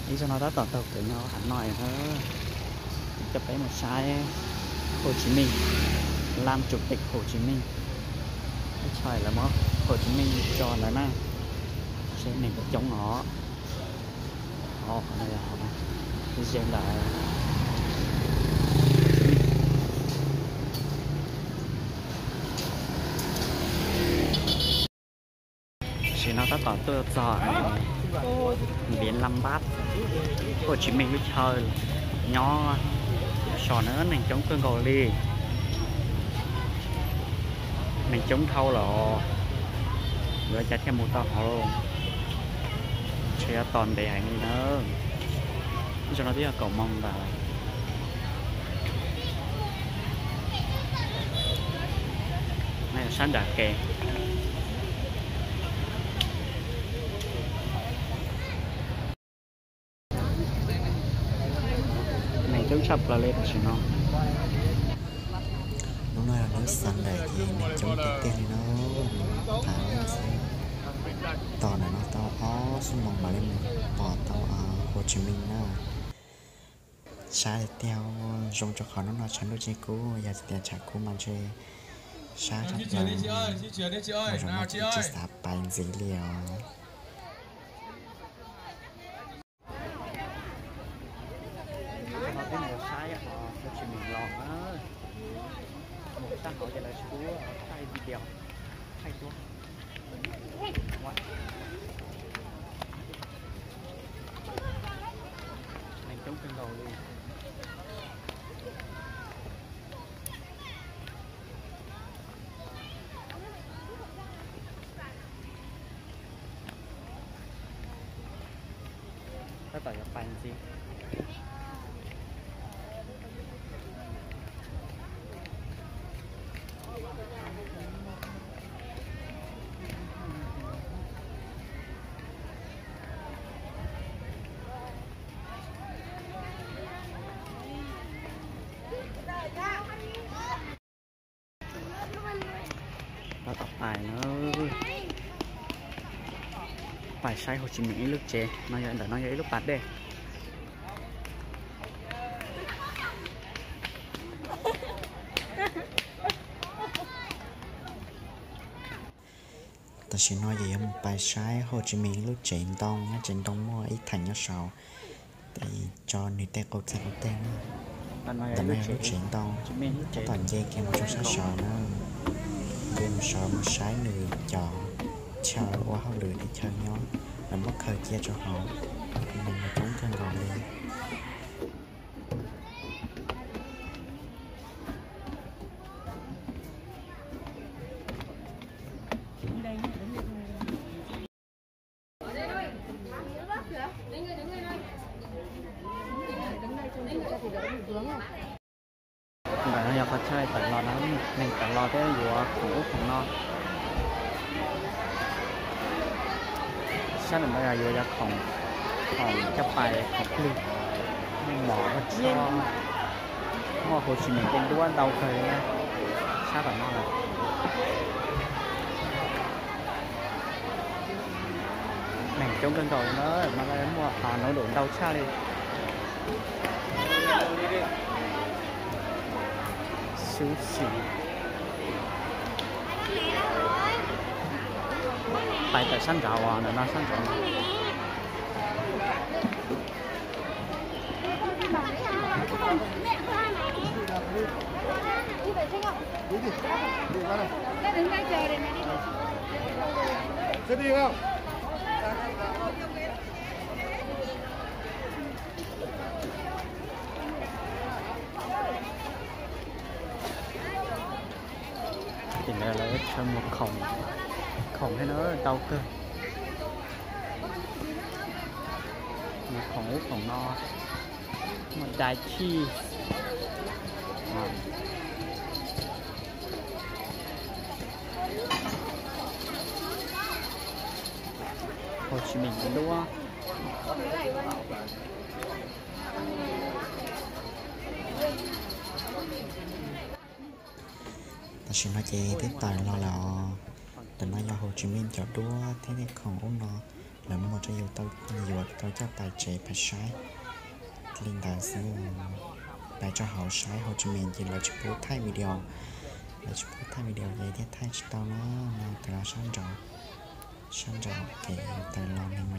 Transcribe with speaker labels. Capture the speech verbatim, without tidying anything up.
Speaker 1: ý cho nó đã tỏ tàu từ nhau hẳn nói nữa chụp cái một sai Hồ Chí Minh làm chủ tịch Hồ Chí Minh cái trời là mó Hồ Chí Minh cho là na sẽ mình có chống họ họ này là họ đi xem lại chỉ nó đã tỏ tôi giờ biến lâm bát Hồ Chí Minh với chơi nhỏ sò nữa mình chống cơn gò đi mình chống thâu là rồi chặt thêm một tao họ luôn sẽ toàn để ảnh nữa cho nó biết là cầu mong và này là sáng đã kề mình chống sập là lên chỉ nó
Speaker 2: nó nói là nếu xanh đầy thì mình chống cái tiền thì nó thảo tàu này nó tàu ó xuống mong mà lên bỏ tàu ở Hồ Chí Minh đó xa thì theo dùng cho khó nó nói chắn đôi chơi cũ giờ thì tiền trả cũ mà chơi xa thật là một trong nó chỉ chỉ sạp bánh dữ liệu
Speaker 1: nó cái một sai họ Hồ Chí Minh lòn á một sai họจะlà chú sai video hay chú mình chống cơn đầu luôn ta tỏi nhập bánh gì ta tập bài nó bài sai Hồ Chí Minh lúc chế nó nhận là nó nhận lúc bắt đây
Speaker 2: ta chỉ nói gì em bài sai Hồ Chí Minh lúc trên tông nhá trên tông mua ít thành nhá sầu thì cho người ta câu tên câu tên đó tầm này lúc trên tông có toàn dây kèm một chút sát sầu nữa game sầu một sái người chọn chờ qua họ lười để chơi nhóm là mất thời chia cho họ mình là trốn cơn gòn đi
Speaker 1: bạn nó có chơi tận lò nó mình tận lò cái gì đó khủng khủng non chắc là bây giờ vừa ra khổng khổng chấp bài khổng lưu mình bỏ vào cho mua Hồ Chí Minh tên đua đầu khởi nha chắc là nó là mình chống cân cầu nữa mà lại mua họ nó đổ đầu xa đi xíu xíu tại tại sân rào à nó sân rào
Speaker 3: đứng đây chờ để mẹ đi
Speaker 4: sẽ đi không
Speaker 1: thì này là cho một khổng khổng hay nó đau cơ một khổng úp khổng no một đài chi à. Hồ Chí Minh cũng đúng không?
Speaker 2: ta chỉ nói chị tiếp tài lo là tình nói do Hồ Chí Minh cho đua thế này không uống nó là một trong nhiều tôi nhiều tôi cho tài chế phải sai linh tài xứ bài cho họ sai Hồ Chí Minh chỉ là chụp bút thay video là chụp bút thay video vậy thì thay tao nó là từ là sáng rõ sáng rõ thì tại lo mình